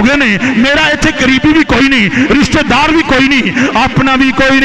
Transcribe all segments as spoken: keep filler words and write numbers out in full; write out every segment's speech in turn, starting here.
ہو گئے نے میرا ایتھے قریبی بھی کوئی نہیں رشتہ دار بھی کوئی نہیں اپنا بھی کوئی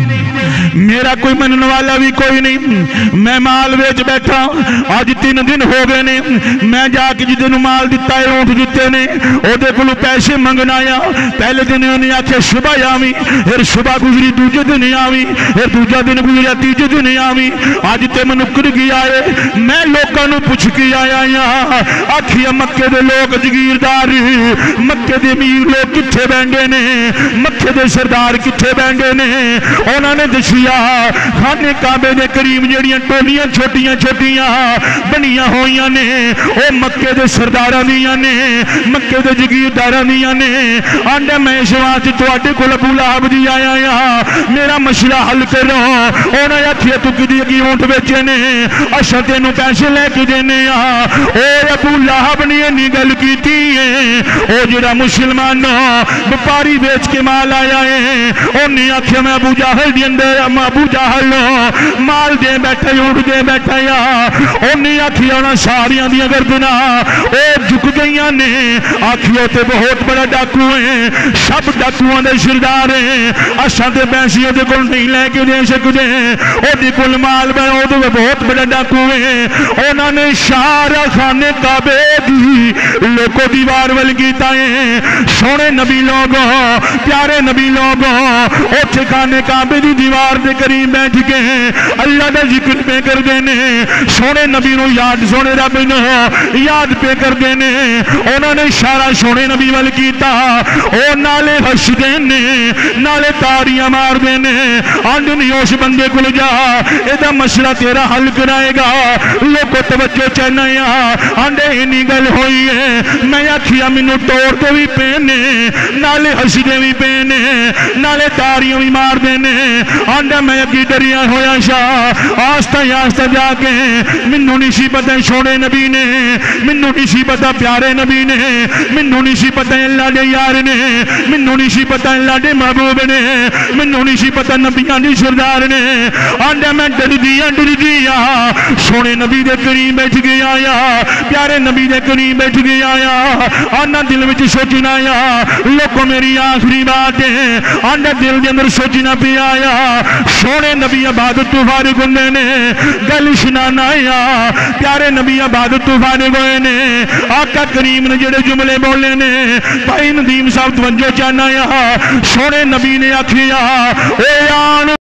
نہیں میرا کوئی منن والا بھی کوئی نہیں میں مال ویچ بیٹھا آج تین دن ہو گئے نے میں جا کے جدن مال دیتا ہے اونٹ دیتے نے او دے کلو پیسے منگنا آیا پہلے دن انہیں آکھے صبح آویں پھر صبح گزری دوجہ دن آویں پھر دوجہ دن گزری تیجہ دن آویں آج تے میں نکر گیا ہے میں لوگوں نے پوچھ کے آیا یا آکھیا مکے دے لوگ جگیردار مکے دے امیر لوگ کتھے بینڈے نے مکے دے سردار کتھے بینڈے نے انہوں نے دسیا خانے کعبے دے کریم جڑیاں ٹولیاں چھوٹیاں چھوٹیاں بنیاں ہوئیاں نے او مکے دے سرداراں دیاں نے مکے دے جگیرداراں دیاں نے آنڈے میں شواج تو آٹے کو ابو لہب دی آیا یا میرا مسئلہ حل کرو انہوں نے آکھیا تو کدی کی اونٹ بیچے نے اشا تینوں پیسے لے کے دینے او ابو لہب نے یہ گل کیتی ہے او جڑا مسلمان بپاری بیچ کے مال آیا ہے انہیں آکھیا میں ابو جاہل دی اندر ابو جاہل مال دے بیٹھے اونٹ دے بیٹھے یا انہیں آکھیا انہاں ساریاں دی گردنا او جھک گئیاں نے آکھیا تے بہت بڑا ڈاکو ہیں سب ڈاکوؤں دے سردار ہیں اشا تے پیسے دے کول نہیں لے کے دے سکدے او دی کول مال بے او دے بہت بڑا ڈاکو ہیں انہوں نے شارع خانے کعبے دی لوگوں دیوار ولگیتا ہے سونے نبی لوگوں پیارے نبی لوگوں اوٹھے خانے کعبے دی دیوار دے قریب بیٹھ گئے اللہ دا ذکر پہ کر دینے سونے نبی نو یاد سونے رب نو یاد پہ کر دینے انہوں نے اشارہ سونے نبی ولگیتا او نالے ہش دینے نالے تاریاں مار دینے آنڈ نہیں اس بندے کو لجا ایدہ مسئلہ تیرا حل کرائے گا لوگوں توجہ چہنایا آنڈے ہی گل ہوئی ہے میں آکھیا منو توڑ دے بھی پینے نالے حسدے بھی پینے نالے تاریاں بھی مار دینے آنڈے میں اگی دریا ہویا شاہ آستہ آستہ جا کے منو نشی پتہ سونے نبی نے منو نشی پتہ پیارے نبی نے منو نشی پتہ اللہ دے یار نے منو نشی پتہ اللہ دے محبوب نے منو نشی پتہ نبیان دی سردار نے آنڈے میں ڈر دیا ڈر دیا سونے نبی دے قریب بیٹھ گیا یا پیارے نبی دے قریب بیٹھ گیا یا آنا دل وچ سوچنا یا لوگوں میری آخری بات ہے آنا دل دے اندر سوچنا پہ آیا سونے نبی عبادت تو فارغ ہونے نے گل سنانا یا پیارے نبی عبادت تو فارغ ہوئے نے آقا کریم نے جڑے جملے بولے نے بھائی ندیم صاحب توجہ چاہنا یا سونے نبی نے آکھیا اے آن